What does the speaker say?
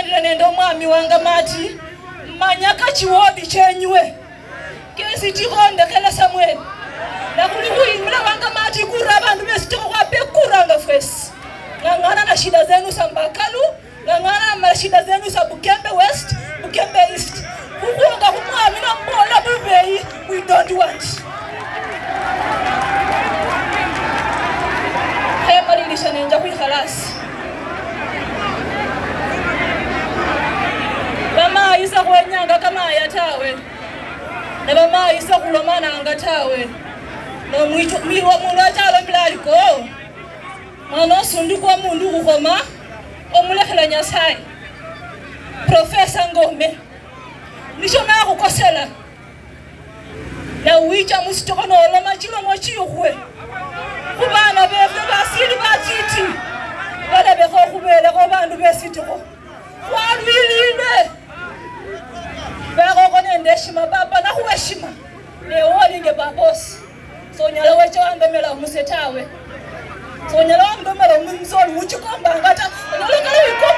Nalira nendo mwami wanga mati manyaka chiwodi chenywe kesi tikonde kala Samuel nakuli kuimula wanga mati kura abantu besitoko kwape kuranga fwesi ngangana na shida zenu za Mbakalu ngangana na shida zenu za Bukembe West Bukembe East kukuanga kumwami na mbola bubei we don't want hema lilisha nenja kuikhalasi Bama isa kwenyanga kama yatawe na bama isa kulomana angatawe no miwa mundu achalo mlaliko mwana sunduko mundu kukoma omulekela Nyasaye Professor Ngome nisho na kukosela na wicha musitoko no loma chilo mochiyukwe kubana bebe basili batiti bale beko kubele ko bandu besitoko walwilile bako konende shima baba na kuheshima ne wolinge babosi sonyala wecho andemela musetawe sonyala andemela mumsoli uchikomba ngata olokala